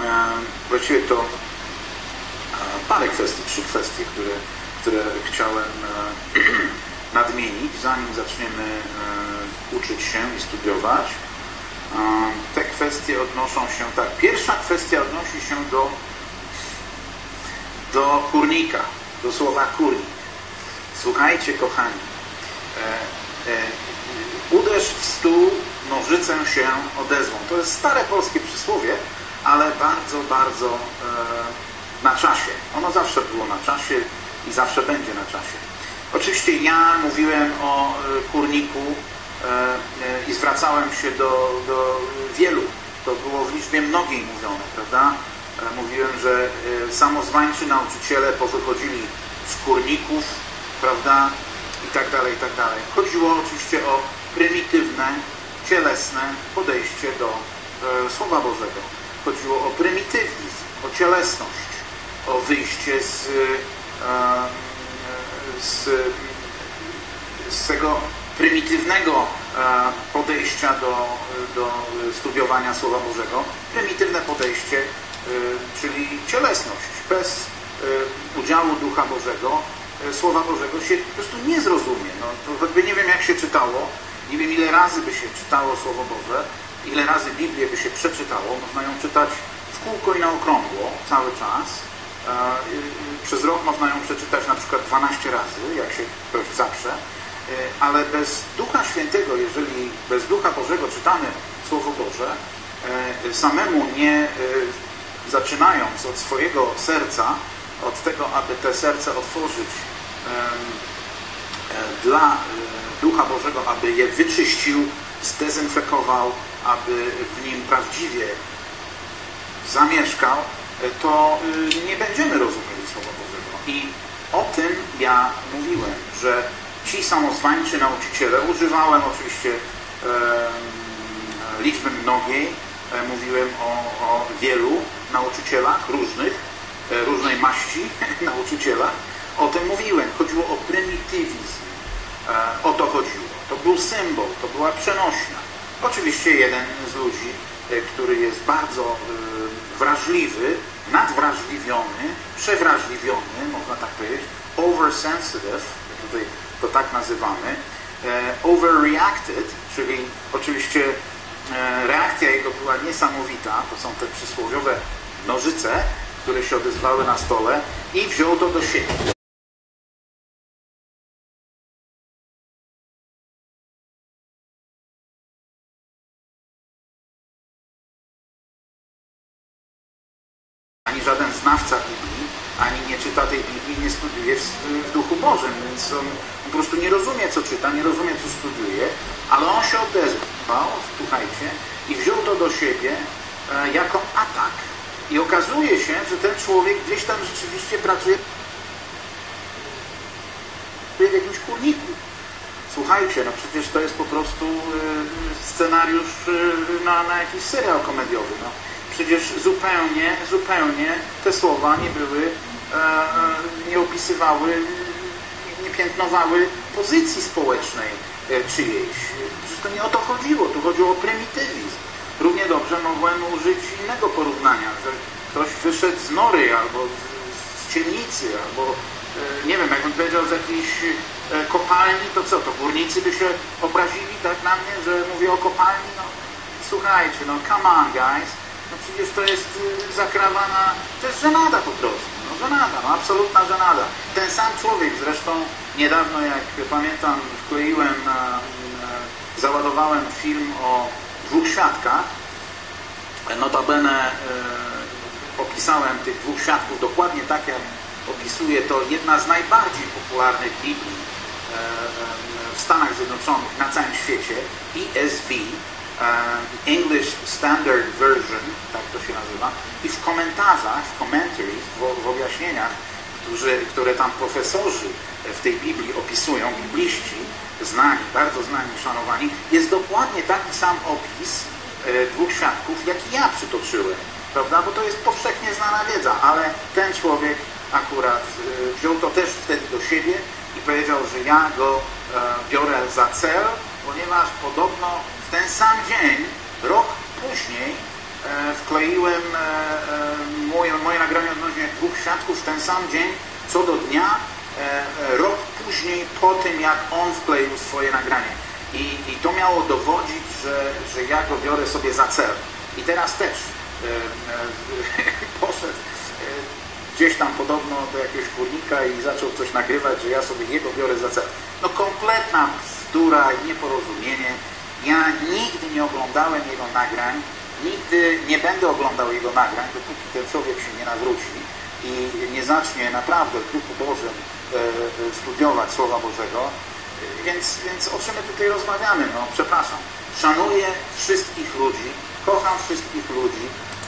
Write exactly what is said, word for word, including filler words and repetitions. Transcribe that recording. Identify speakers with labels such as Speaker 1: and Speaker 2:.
Speaker 1: Właściwie to parę kwestii, trzy kwestie, które, które chciałem nadmienić, zanim zaczniemy uczyć się i studiować. Te kwestie odnoszą się tak. Pierwsza kwestia odnosi się do, do kurnika, do słowa kurnik. Słuchajcie, kochani, e, e, uderz w stół, nożycę się odezwą. To jest stare polskie przysłowie, ale bardzo, bardzo e, na czasie. Ono zawsze było na czasie i zawsze będzie na czasie. Oczywiście ja mówiłem o kurniku e, e, i zwracałem się do, do wielu. To było w liczbie mnogiej mówione, prawda? E, mówiłem, że e, samozwańczy nauczyciele powychodzili z kurników, prawda? I tak dalej, i tak dalej. Chodziło oczywiście o prymitywne, cielesne podejście do e, Słowa Bożego. Chodziło o prymitywizm, o cielesność, o wyjście z, e, z, z tego prymitywnego e, podejścia do, do studiowania Słowa Bożego. Prymitywne podejście, e, czyli cielesność, bez e, udziału Ducha Bożego, Słowa Bożego się po prostu nie zrozumie. No, to choćby nie wiem, jak się czytało, nie wiem, ile razy by się czytało Słowo Boże, ile razy Biblię by się przeczytało. Można ją czytać w kółko i na okrągło cały czas. Przez rok można ją przeczytać na przykład dwanaście razy, jak się ktoś zaprze. Ale bez Ducha Świętego, jeżeli bez Ducha Bożego czytamy Słowo Boże, samemu nie zaczynając od swojego serca, od tego, aby te serce otworzyć dla Ducha Bożego, aby je wyczyścił, zdezynfekował, aby w nim prawdziwie zamieszkał, to nie będziemy rozumieli Słowa Bożego. I o tym ja mówiłem, że ci samozwańczy nauczyciele, używałem oczywiście liczby mnogiej, mówiłem o, o wielu nauczycielach różnych, różnej maści nauczycielach, o tym mówiłem. Chodziło o prymitywizm. E, o to chodziło. To był symbol, to była przenośnia. Oczywiście jeden z ludzi, e, który jest bardzo e, wrażliwy, nadwrażliwiony, przewrażliwiony, można tak powiedzieć, oversensitive, tutaj to tak nazywamy, e, overreacted, czyli oczywiście e, reakcja jego była niesamowita, to są te przysłowiowe nożyce, które się odezwały na stole, i wziął to do siebie. Ani żaden znawca Biblii, ani nie czyta tej Biblii, nie studiuje w, w Duchu Bożym, więc on po prostu nie rozumie, co czyta, nie rozumie, co studiuje, ale on się odezwał, słuchajcie, i wziął to do siebie e, jako atak. I okazuje się, że ten człowiek gdzieś tam rzeczywiście pracuje w jakimś kurniku. Słuchajcie, no przecież to jest po prostu scenariusz na, na jakiś serial komediowy. No. Przecież zupełnie, zupełnie te słowa nie były, nie opisywały, nie piętnowały pozycji społecznej czyjejś. Przecież to nie o to chodziło, tu chodziło o prymitywizm. Równie dobrze mogłem użyć innego porównania, że ktoś wyszedł z nory, albo z ciemnicy, albo nie wiem, jakbym powiedział z jakiejś kopalni, to co, to górnicy by się obrazili tak na mnie, że mówię o kopalni? No słuchajcie, no come on guys, no przecież to jest zakrawana, to jest żenada po prostu, no żenada, no absolutna żenada. Ten sam człowiek zresztą niedawno, jak pamiętam, wkleiłem, załadowałem film o dwóch świadkach. Notabene e, opisałem tych dwóch świadków dokładnie tak, jak opisuje to jedna z najbardziej popularnych Biblii e, w Stanach Zjednoczonych, na całym świecie, E S V, e, English Standard Version, tak to się nazywa. I w komentarzach, w commentaries, w, w objaśnieniach, którzy, które tam profesorzy w tej Biblii opisują, bibliści, znani, bardzo znani, szanowani, jest dokładnie taki sam opis e, dwóch świadków, jaki ja przytoczyłem, prawda? Bo to jest powszechnie znana wiedza, ale ten człowiek akurat e, wziął to też wtedy do siebie i powiedział, że ja go e, biorę za cel, ponieważ podobno w ten sam dzień, rok później, e, wkleiłem e, świadków w ten sam dzień, co do dnia, rok później, po tym jak on wkleił swoje nagranie. I, i to miało dowodzić, że, że ja go biorę sobie za cel. I teraz też e, e, poszedł e, gdzieś tam podobno do jakiegoś górnika i zaczął coś nagrywać, że ja sobie jego biorę za cel. No kompletna bzdura i nieporozumienie. Ja nigdy nie oglądałem jego nagrań, nigdy nie będę oglądał jego nagrań, dopóki ten człowiek się nie nawróci i nie zacznie naprawdę w Duchu Bożym e, studiować Słowa Bożego. Więc, więc o czym my tutaj rozmawiamy? No, przepraszam. Szanuję wszystkich ludzi, kocham wszystkich ludzi,